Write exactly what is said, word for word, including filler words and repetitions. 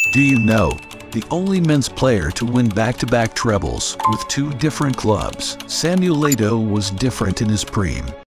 Do you know, the only men's player to win back-to-back trebles with two different clubs, Samuel Eto'o was different in his prime.